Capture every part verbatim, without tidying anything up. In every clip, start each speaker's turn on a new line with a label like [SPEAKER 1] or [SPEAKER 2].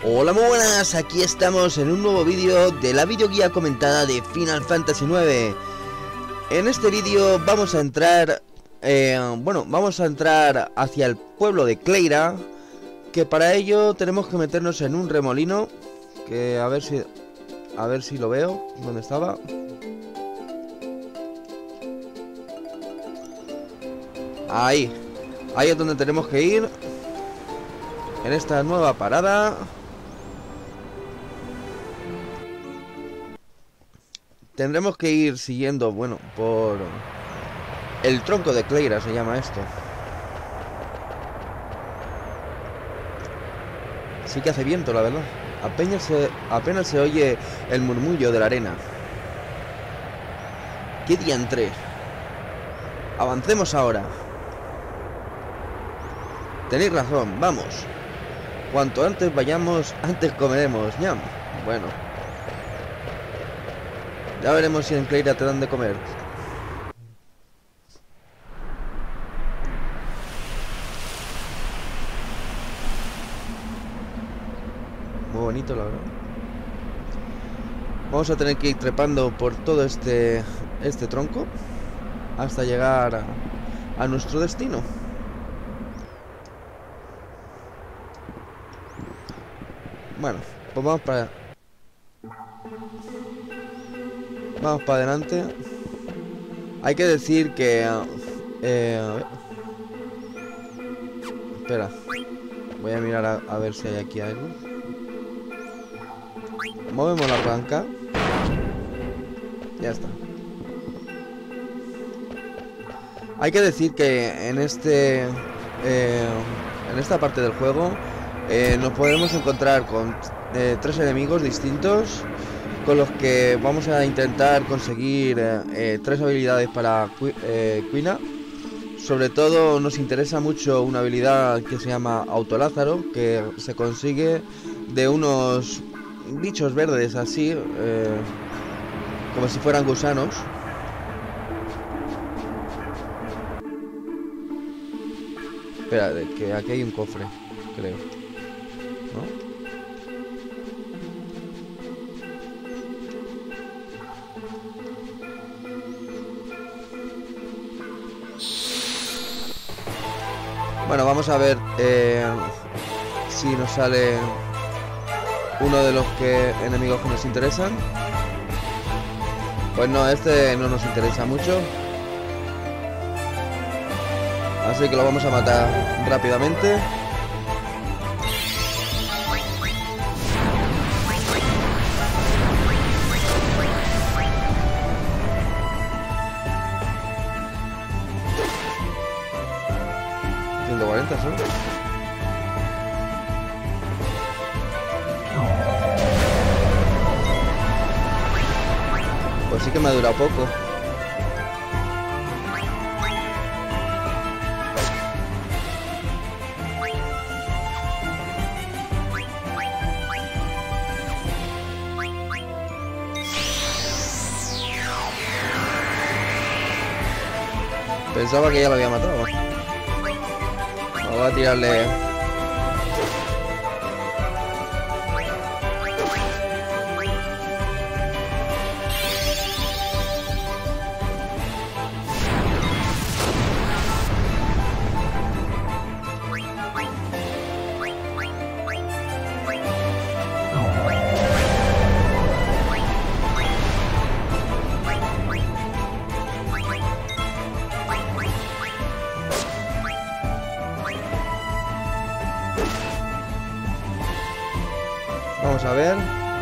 [SPEAKER 1] Hola, muy buenas, aquí estamos en un nuevo vídeo de la videoguía comentada de Final Fantasy nueve. En este vídeo vamos a entrar, eh, bueno, vamos a entrar hacia el pueblo de Cleira, que para ello tenemos que meternos en un remolino, que a ver si, a ver si lo veo, ¿dónde estaba? Ahí, ahí es donde tenemos que ir, en esta nueva parada. Tendremos que ir siguiendo, bueno, por el tronco de Cleira, se llama esto. Sí que hace viento, la verdad. Apenas se, apenas se oye el murmullo de la arena. ¡Qué diantre! Avancemos ahora. Tenéis razón, vamos. Cuanto antes vayamos, antes comeremos, ñam. Bueno. Ya veremos si en Cleira te dan de comer. Muy bonito, la verdad. Vamos a tener que ir trepando por todo este este tronco hasta llegar a, a nuestro destino. Bueno, pues vamos para Vamos para adelante. Hay que decir que eh, a ver. Espera, voy a mirar a, a ver si hay aquí algo. Movemos la palanca. Ya está. Hay que decir que en este eh, en esta parte del juego eh, nos podemos encontrar con eh, tres enemigos distintos, con los que vamos a intentar conseguir eh, eh, tres habilidades para eh, Quina. Sobre todo nos interesa mucho una habilidad que se llama Autolázaro, que se consigue de unos bichos verdes así, eh, como si fueran gusanos. Espera, que aquí hay un cofre, creo, ¿no? Bueno, vamos a ver eh, si nos sale uno de los que enemigos que nos interesan. Pues no, este no nos interesa mucho, así que lo vamos a matar rápidamente. ciento cuarenta son. Pues sí que me ha durado poco. Pensaba que ya lo había matado. Voy a tirarle. Vamos a ver.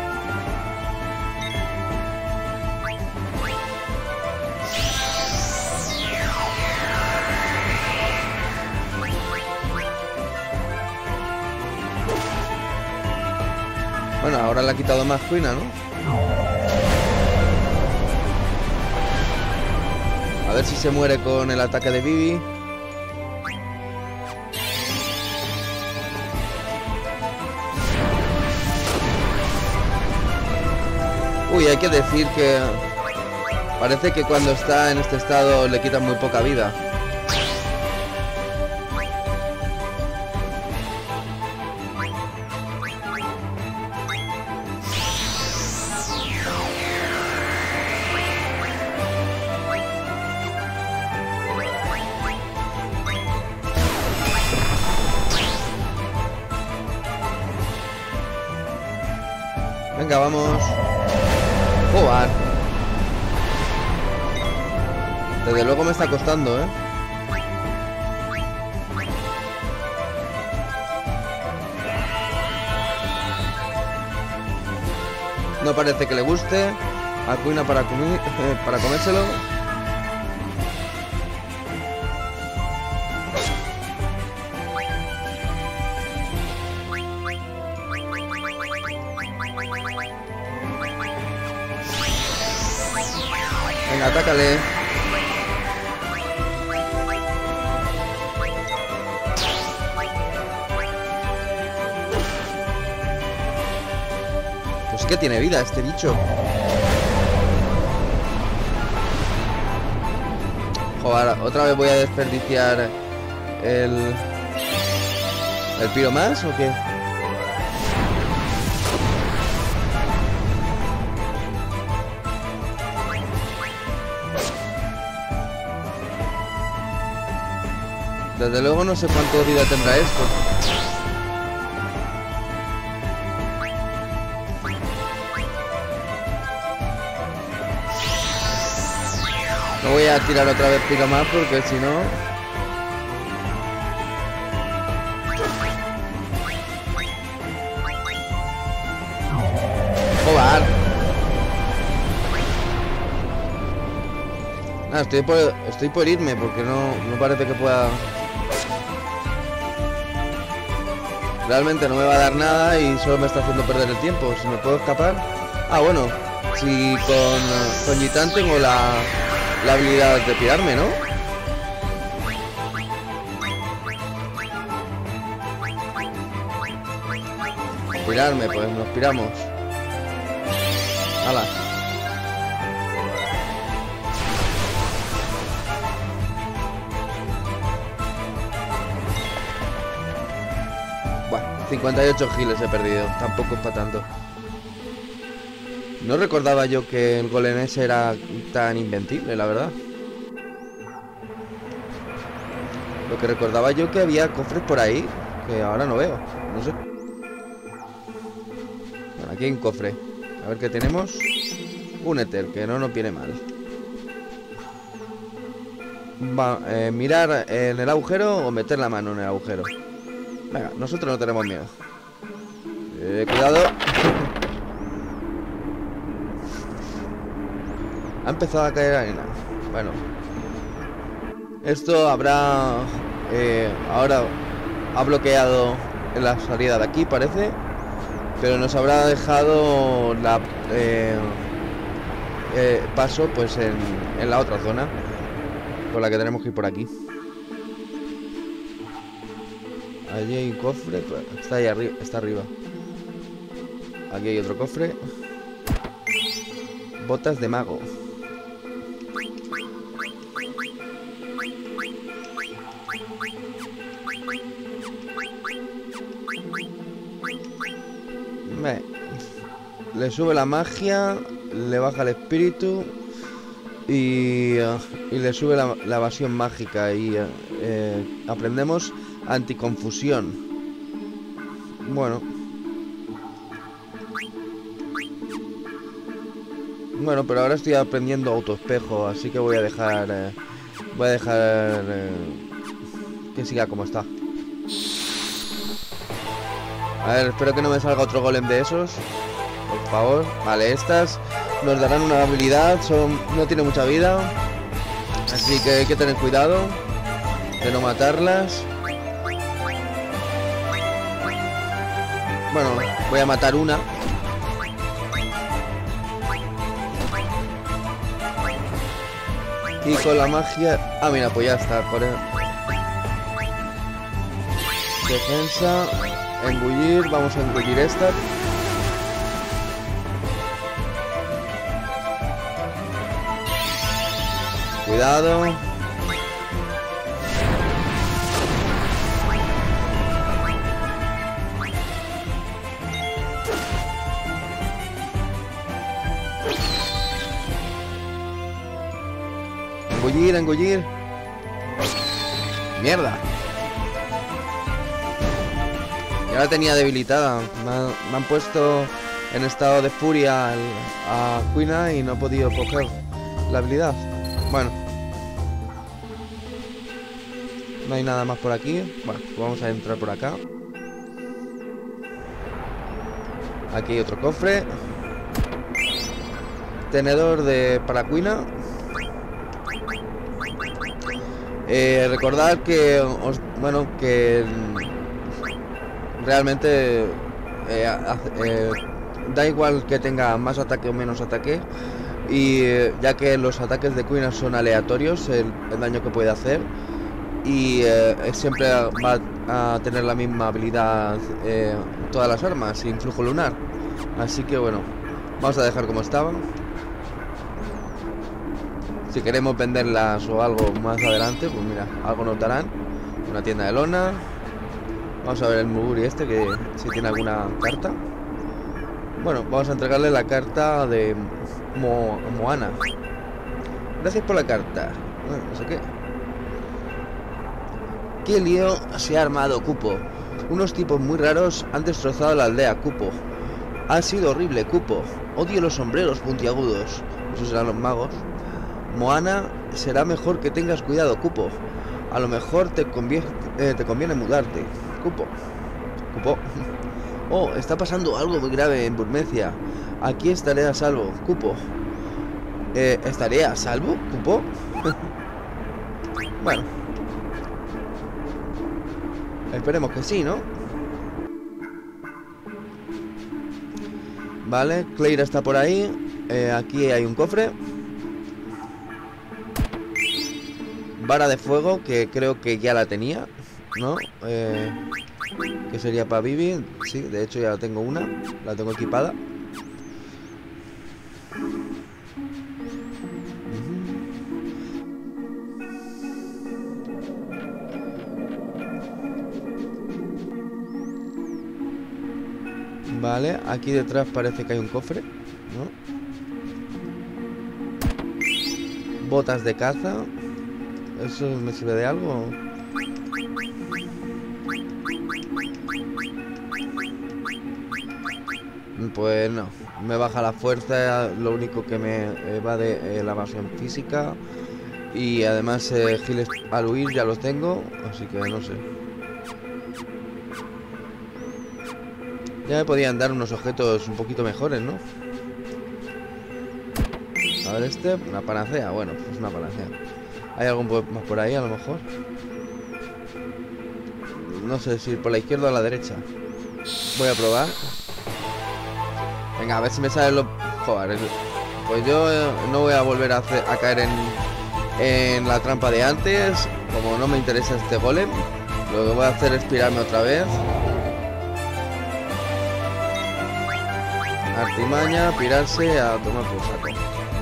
[SPEAKER 1] Bueno, ahora le ha quitado más Quina, ¿no? A ver si se muere con el ataque de Vivi. Uy, hay que decir que parece que cuando está en este estado le quitan muy poca vida. Venga, vamos. Jugar. Desde luego me está costando, ¿eh? No parece que le guste. Acuina para, comi para comérselo. Venga, atácale. Pues sí que tiene vida este bicho. Joder, otra vez voy a desperdiciar el... ¿El piro más o qué? Desde luego no sé cuánto vida tendrá esto. No voy a tirar otra vez piro más porque si no... ¡Joder! Nada, estoy por, estoy por irme porque no, no parece que pueda... Realmente no me va a dar nada y solo me está haciendo perder el tiempo. Si me puedo escapar... Ah, bueno. Si con, con Gitán tengo la, la habilidad de pirarme, ¿no? Pirarme, pues nos piramos. ¡Hala! Bueno, cincuenta y ocho giles he perdido. Tampoco es para tanto. No recordaba yo que el golem ese era tan invencible, la verdad. Lo que recordaba yo que había cofres por ahí, que ahora no veo. No sé. Bueno, aquí hay un cofre. A ver qué tenemos. Un éter, que no nos viene mal. Va, eh, mirar en el agujero o meter la mano en el agujero. Venga, nosotros no tenemos miedo. Eh, cuidado. Ha empezado a caer arena. Bueno. Esto habrá... Eh, ahora ha bloqueado la salida de aquí, parece. Pero nos habrá dejado la... Eh, eh, paso pues en, en la otra zona. Por la que tenemos que ir por aquí. Allí hay un cofre. Está ahí arriba. Está arriba. Aquí hay otro cofre. Botas de mago. Me... Le sube la magia, le baja el espíritu y, uh, y le sube la, la evasión mágica y uh, eh, aprendemos anticonfusión. Bueno. Bueno, pero ahora estoy aprendiendo autoespejo, así que voy a dejar... Eh, voy a dejar... Eh, que siga como está. A ver, espero que no me salga otro golem de esos. Por favor. Vale, estas nos darán una habilidad. Son, no tiene mucha vida. Así que hay que tener cuidado de no matarlas. Bueno, voy a matar una. Y con la magia... Ah, mira, pues ya está. Por el... Defensa... Engullir, vamos a engullir esta. Cuidado. Engullir, engullir. Mierda. Ya la tenía debilitada. Me han, me han puesto en estado de furia al, a Quina y no he podido coger la habilidad. Bueno, no hay nada más por aquí. Bueno, pues vamos a entrar por acá. Aquí hay otro cofre. Tenedor de para Quina. Eh, recordad que os, bueno, que realmente eh, eh, da igual que tenga más ataque o menos ataque, y eh, ya que los ataques de Quina son aleatorios, el, el daño que puede hacer, y eh, siempre va a tener la misma habilidad eh, todas las armas, influjo lunar. Así que bueno, vamos a dejar como estaban. Si queremos venderlas o algo más adelante, pues mira, algo nos darán. Una tienda de lona. Vamos a ver el Muguri este, que si tiene alguna carta. Bueno, vamos a entregarle la carta de Mo Moana. Gracias por la carta. Bueno, no sé qué. ¿Qué lío se ha armado, Cupo? Unos tipos muy raros han destrozado la aldea, Cupo. Ha sido horrible, Cupo. Odio los sombreros puntiagudos. Esos serán los magos. Moana, será mejor que tengas cuidado, Cupo. A lo mejor te conviene, eh, te conviene mudarte. Cupo. Cupo. Oh, está pasando algo muy grave en Burmecia. Aquí estaré a salvo, Cupo. Eh, ¿Estaré a salvo, Cupo? Bueno. Esperemos que sí, ¿no? Vale, Cleira está por ahí. eh, Aquí hay un cofre. Vara de fuego, que creo que ya la tenía, ¿no? Eh, que sería para Vivi. Sí, de hecho ya la tengo una. La tengo equipada. Vale, aquí detrás parece que hay un cofre, ¿no? Botas de caza. ¿Eso me sirve de algo? Pues no, me baja la fuerza, lo único que me va de eh, la evasión física. Y además eh, giles al huir ya los tengo, así que no sé. Ya me podían dar unos objetos un poquito mejores, ¿no? A ver este, una panacea, bueno, pues una panacea. ¿Hay algo más por ahí a lo mejor? No sé si por la izquierda o la derecha. Voy a probar. Venga, a ver si me salen los... Joder, pues yo eh, no voy a volver a, hacer, a caer en, en la trampa de antes. Como no me interesa este golem, lo que voy a hacer es pirarme otra vez. Artimaña, pirarse, a tomar por saco.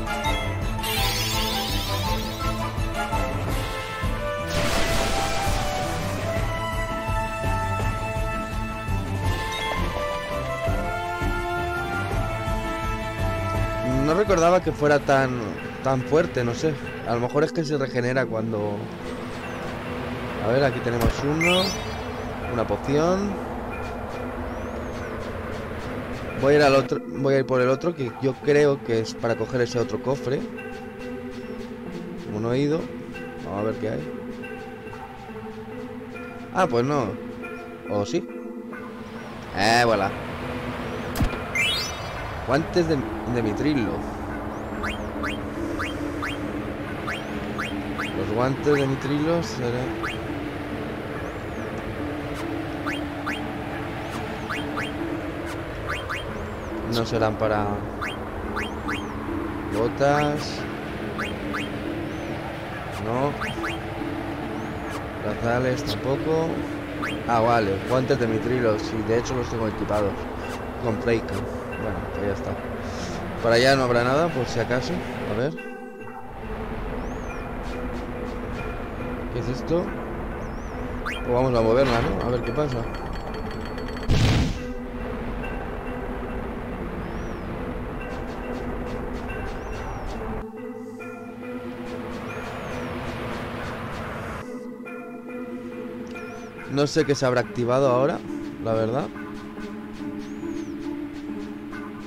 [SPEAKER 1] No recordaba que fuera tan tan fuerte, no sé. A lo mejor es que se regenera cuando... A ver, aquí tenemos uno. Una poción. Voy a ir al otro, voy a ir por el otro, que yo creo que es para coger ese otro cofre. Como no he ido, vamos a ver qué hay. Ah, pues no. ¿O sí? Eh, voilà. Guantes de, de mitrilo. Los guantes de mitrilo serán... No serán para botas. No. Brazales tampoco. Ah, vale. Guantes de mitrilo. Sí, de hecho los tengo equipados con Playcam. Bueno, pues ya está. Para allá no habrá nada, por si acaso. A ver. ¿Qué es esto? Pues vamos a moverla, ¿no? A ver qué pasa. No sé qué se habrá activado ahora, la verdad.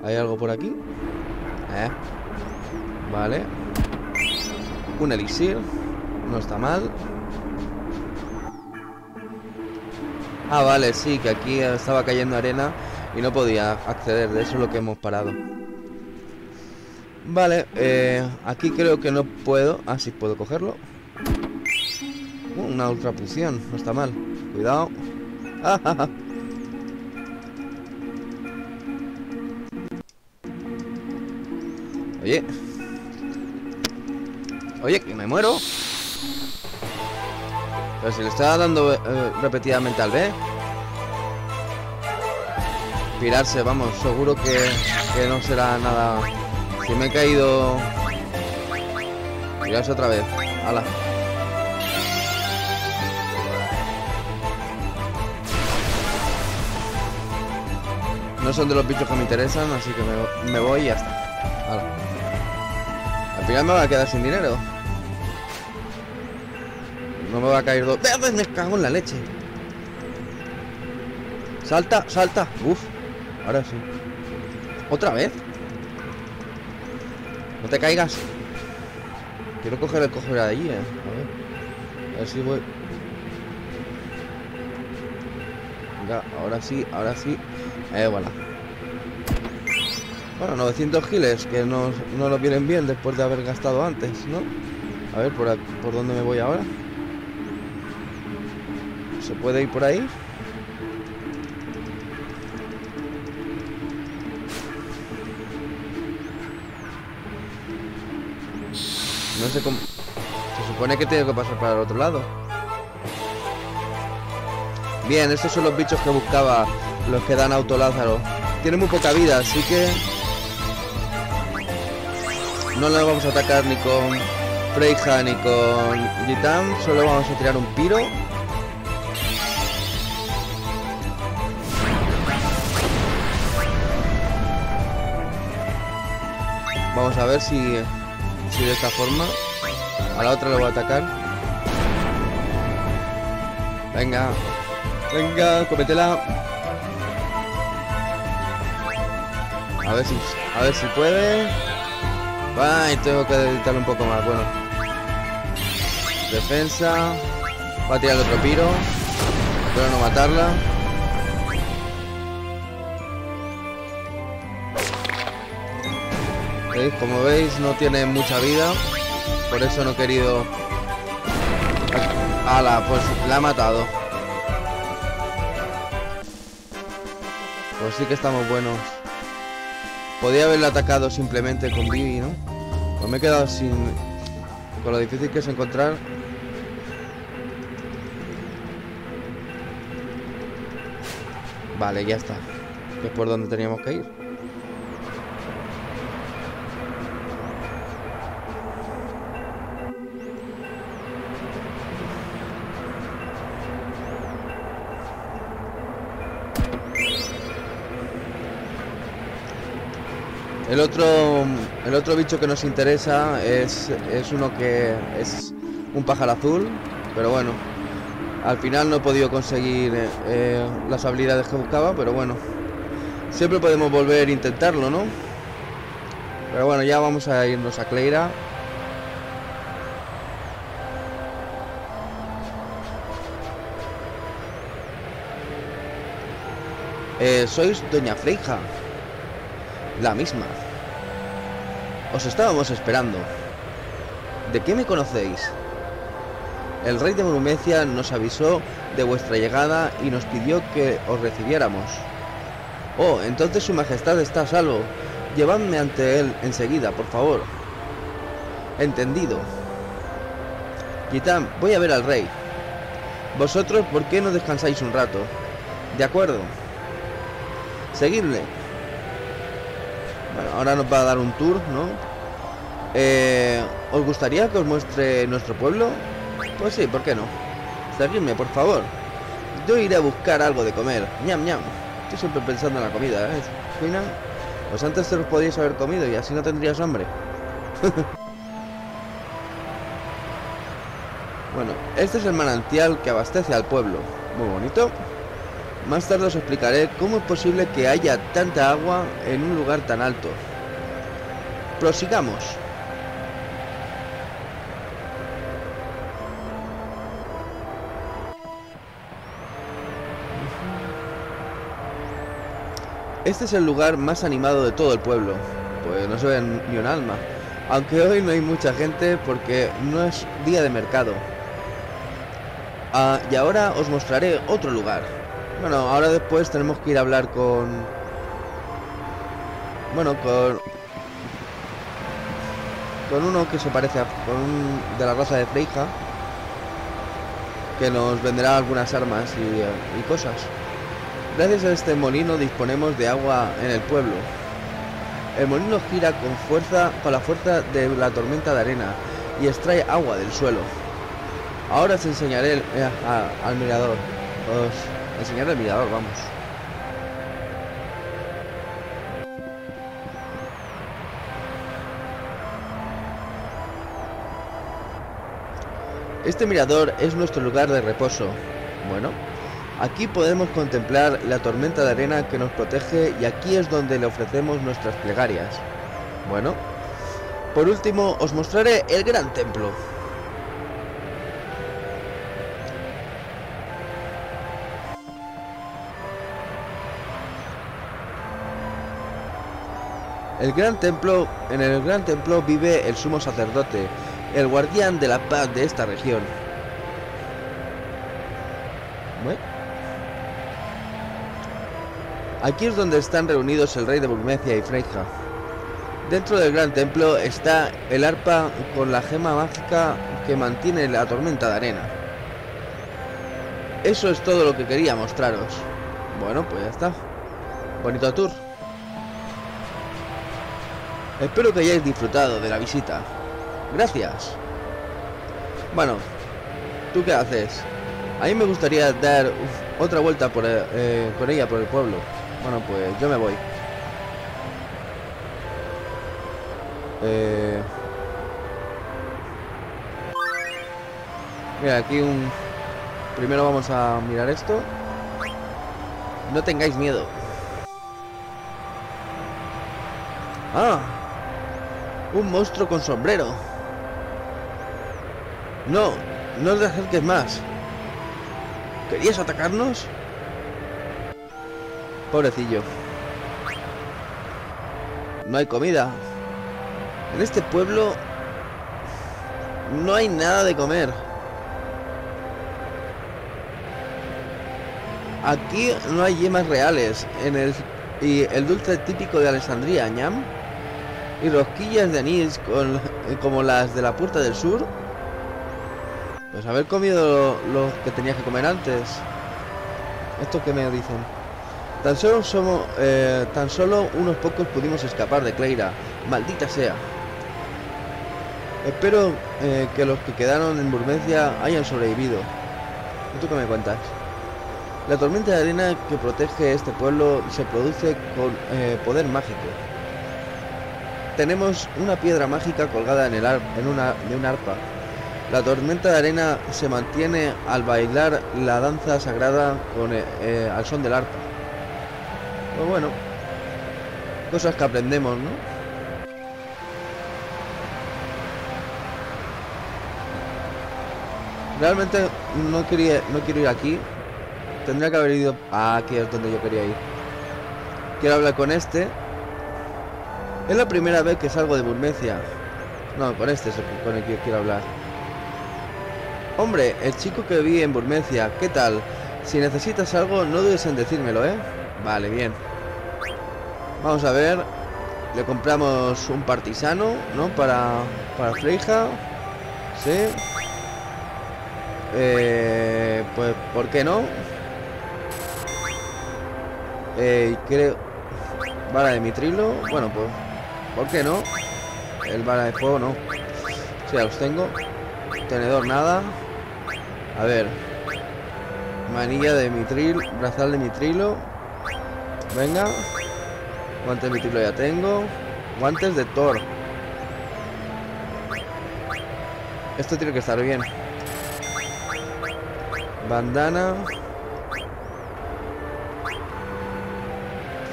[SPEAKER 1] ¿Hay algo por aquí? Eh. Vale. Un elixir. No está mal. Ah, vale, sí, que aquí estaba cayendo arena y no podía acceder. De eso es lo que hemos parado. Vale, eh, aquí creo que no puedo. Ah, sí, puedo cogerlo. Uh, una ultra poción, no está mal. Cuidado. Oye. Oye, que me muero. Pero si le estaba dando eh, repetidamente al B. Pirarse, vamos, seguro que, que no será nada. Si me he caído. Pirarse otra vez. Hala. No son de los bichos que me interesan, así que me, me voy y ya está. Hala. Al final me va a quedar sin dinero. No me va a caer dos. Me cago en la leche. Salta, salta. Uf. Ahora sí. ¿Otra vez? No te caigas. Quiero coger el coger de allí, eh. A ver. A ver si voy. Venga, ahora sí, ahora sí. Eh, voilà. Bueno, novecientos giles, que no, no nos vienen bien después de haber gastado antes, ¿no? A ver, ¿por, por dónde me voy ahora? ¿Se puede ir por ahí? No sé cómo... Se supone que tengo que pasar para el otro lado. Bien, estos son los bichos que buscaba, los que dan auto Lázaro. Tienen muy poca vida, así que... no le vamos a atacar ni con Freyja ni con Gitam. Solo vamos a tirar un piro. Vamos a ver si... si de esta forma a la otra le voy a atacar. Venga. Venga, cómetela. A ver si... a ver si puede. Ay, tengo que dedicarle un poco más. Bueno. Defensa. Va a tirar el otro piro. Espero no matarla. ¿Veis? Como veis, no tiene mucha vida. Por eso no he querido... ¡Hala! Pues la ha matado. Pues sí que estamos buenos. Podía haberle atacado simplemente con Vivi, ¿no? Pues me he quedado sin... con lo difícil que es encontrar. Vale, ya está. Que es por donde teníamos que ir. El otro, el otro bicho que nos interesa es, es uno que es un pájaro azul, pero bueno, al final no he podido conseguir eh, las habilidades que buscaba, pero bueno, siempre podemos volver a intentarlo, ¿no? Pero bueno, ya vamos a irnos a Cleira. Eh, sois Doña Freyja. La misma. Os estábamos esperando. ¿De qué me conocéis? El rey de Brumecia nos avisó de vuestra llegada y nos pidió que os recibiéramos. Oh, entonces su majestad está a salvo. Llevadme ante él enseguida, por favor. Entendido. Gitam, voy a ver al rey. Vosotros, ¿por qué no descansáis un rato? De acuerdo. Seguidle. Bueno, ahora nos va a dar un tour, ¿no? Eh, ¿Os gustaría que os muestre nuestro pueblo? Pues sí, ¿por qué no? Seguidme, por favor. Yo iré a buscar algo de comer. Ñam, ñam. Estoy siempre pensando en la comida, ¿eh? Fina. Pues antes te los podíais haber comido y así no tendrías hambre. Bueno, este es el manantial que abastece al pueblo. Muy bonito. Más tarde os explicaré cómo es posible que haya tanta agua en un lugar tan alto. Prosigamos. Este es el lugar más animado de todo el pueblo, pues no se ve ni un alma, aunque hoy no hay mucha gente porque no es día de mercado. Ah, y ahora os mostraré otro lugar. Bueno, ahora después tenemos que ir a hablar con... Bueno, con... Con uno que se parece a... Con un... de la raza de Freyja, que nos venderá algunas armas y, y cosas. Gracias a este molino disponemos de agua en el pueblo. El molino gira con fuerza, con la fuerza de la tormenta de arena y extrae agua del suelo. Ahora os enseñaré el, eh, a, al mirador. Os enseñaré el mirador, vamos. Este mirador es nuestro lugar de reposo. Bueno, aquí podemos contemplar la tormenta de arena que nos protege y aquí es donde le ofrecemos nuestras plegarias. Bueno, por último os mostraré el gran templo. El gran templo, en el gran templo vive el sumo sacerdote, el guardián de la paz de esta región. Bueno. Aquí es donde están reunidos el rey de Burmecia y Freyja. Dentro del gran templo está el arpa con la gema mágica que mantiene la tormenta de arena. Eso es todo lo que quería mostraros. Bueno, pues ya está. Bonito tour. Espero que hayáis disfrutado de la visita. Gracias. Bueno, ¿tú qué haces? A mí me gustaría dar otra vuelta por, eh, con ella por el pueblo. Bueno, pues yo me voy. Eh... Mira, aquí un... Primero vamos a mirar esto. No tengáis miedo. ¡Ah! Un monstruo con sombrero. No, no os acerques más. ¿Querías atacarnos? Pobrecillo. No hay comida. En este pueblo no hay nada de comer. Aquí no hay yemas reales. En el y el dulce típico de Alessandría, ñam. Y rosquillas de anís con, como las de la Puerta del Sur. Pues haber comido lo, lo que tenías que comer antes. ¿Esto qué me dicen? Tan solo somos eh, tan solo unos pocos pudimos escapar de Cleira. Maldita sea. Espero eh, que los que quedaron en Burmecia hayan sobrevivido. ¿Y tú qué me cuentas? La tormenta de arena que protege este pueblo se produce con eh, poder mágico. Tenemos una piedra mágica colgada en el ar en una de un arpa. La tormenta de arena se mantiene al bailar la danza sagrada con eh, al son del arpa. Pues bueno, cosas que aprendemos, ¿no? Realmente no quería, no quiero ir aquí. Tendría que haber ido... Ah, aquí es donde yo quería ir. Quiero hablar con este. Es la primera vez que salgo de Burmecia. No, con este es el, con el que quiero hablar. Hombre, el chico que vi en Burmecia, ¿qué tal? Si necesitas algo, no dudes en decírmelo, ¿eh? Vale, bien. Vamos a ver. Le compramos un partisano, ¿no? Para, para Freyja. Sí. Eh, pues, ¿por qué no? Eh, creo... Vara de mitrilo. Bueno, pues... ¿Por qué no? El bala de fuego no. Sí, ya los tengo. Tenedor nada. A ver. Manilla de mitril. Brazal de mitrilo. Venga. Guantes de mitrilo ya tengo. Guantes de Thor. Esto tiene que estar bien. Bandana.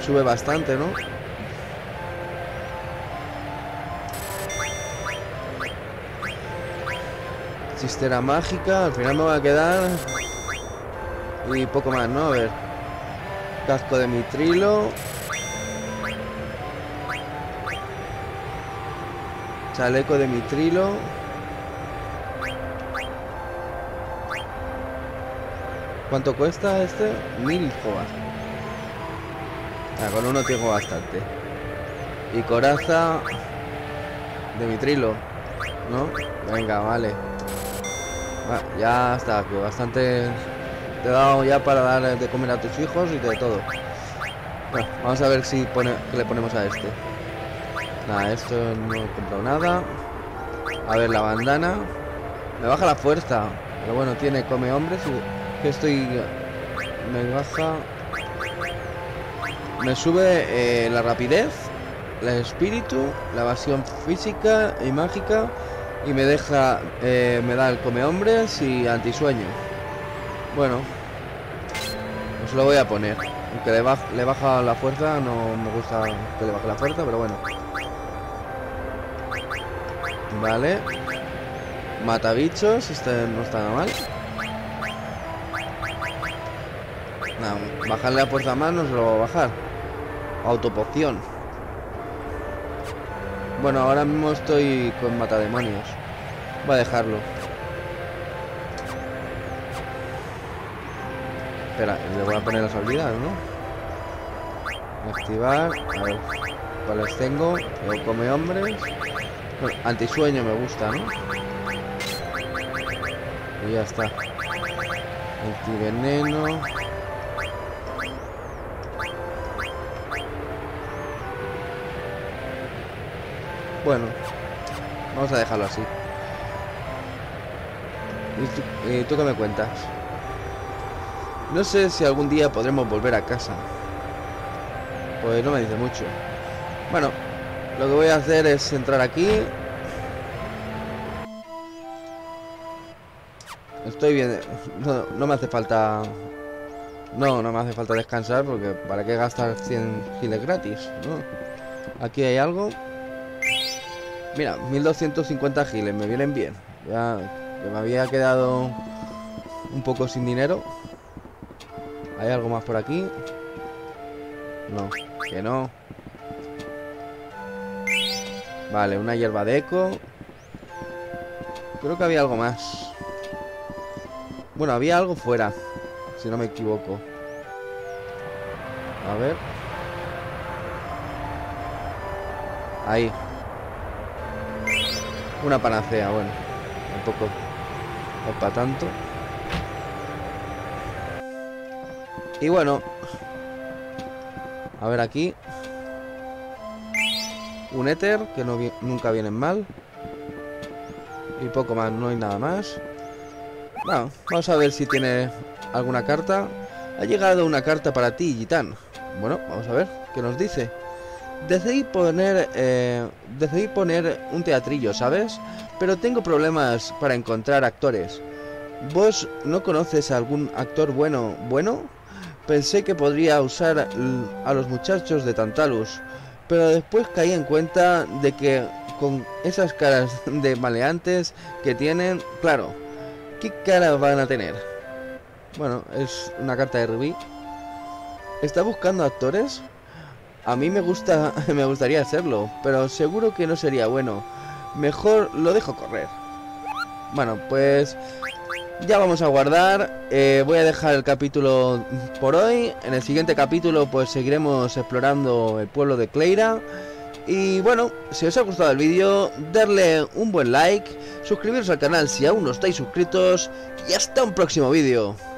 [SPEAKER 1] sube bastante, ¿no? Cistera mágica, al final me va a quedar. Y poco más, ¿no? A ver. Casco de mitrilo. Chaleco de mitrilo. ¿Cuánto cuesta este? Mil jodas. Ah, con uno tengo bastante. Y coraza de mitrilo, ¿no? Venga, vale. Bueno, ya está, que bastante te he dado ya para dar de comer a tus hijos y de todo. Bueno, vamos a ver si pone, qué le ponemos a este. Nada, esto no he comprado nada. A ver, la bandana. Me baja la fuerza. Pero bueno, tiene come hombres y que estoy... Me baja... Me sube eh, la rapidez, el espíritu, la evasión física y mágica. Y me deja... Eh, me da el come hombres y antisueño. Bueno, pues lo voy a poner. Aunque le, baj le baja la fuerza, no me gusta que le baje la fuerza, pero bueno. Vale. Mata bichos, este no está nada mal. Nada, bajarle la fuerza más no se lo va a bajar. Autopoción. Bueno, ahora mismo estoy con matademonios. Voy a dejarlo. Espera, le voy a poner las habilidades, ¿no? Activar. A ver, ¿cuáles tengo? Yo come hombres. Bueno, antisueño me gusta, ¿no? Y ya está. Antiveneno. Bueno, vamos a dejarlo así. ¿Y tú, y tú qué me cuentas? No sé si algún día podremos volver a casa. Pues no me dice mucho. Bueno, lo que voy a hacer es entrar aquí. Estoy bien. No, no me hace falta... No, no me hace falta descansar porque ¿para qué gastar cien giles gratis? ¿No? Aquí hay algo. Mira, mil doscientos cincuenta giles, me vienen bien. Ya que me había quedado un poco sin dinero. ¿Hay algo más por aquí? No, que no. Vale, una hierba de eco. Creo que había algo más. Bueno, había algo fuera, si no me equivoco. A ver. Ahí. Una panacea, bueno. Tampoco es para tanto. Y bueno. A ver aquí. Un éter, que no vi nunca vienen mal. Y poco más, no hay nada más. Bueno, vamos a ver si tiene alguna carta. Ha llegado una carta para ti, Gitán. Bueno, vamos a ver qué nos dice. Decidí poner, eh, decidí poner un teatrillo, ¿sabes? Pero tengo problemas para encontrar actores. ¿Vos no conoces a algún actor bueno? ¿Bueno? Pensé que podría usar a los muchachos de Tantalus, pero después caí en cuenta de que con esas caras de maleantes que tienen, claro, ¿qué cara van a tener? Bueno, es una carta de Rubí. ¿Está buscando actores? A mí me gusta, me gustaría hacerlo, pero seguro que no sería bueno. Mejor lo dejo correr. Bueno, pues ya vamos a guardar. eh, Voy a dejar el capítulo por hoy. En el siguiente capítulo pues seguiremos explorando el pueblo de Cleira. Y bueno, si os ha gustado el vídeo, darle un buen like, suscribiros al canal si aún no estáis suscritos y hasta un próximo vídeo.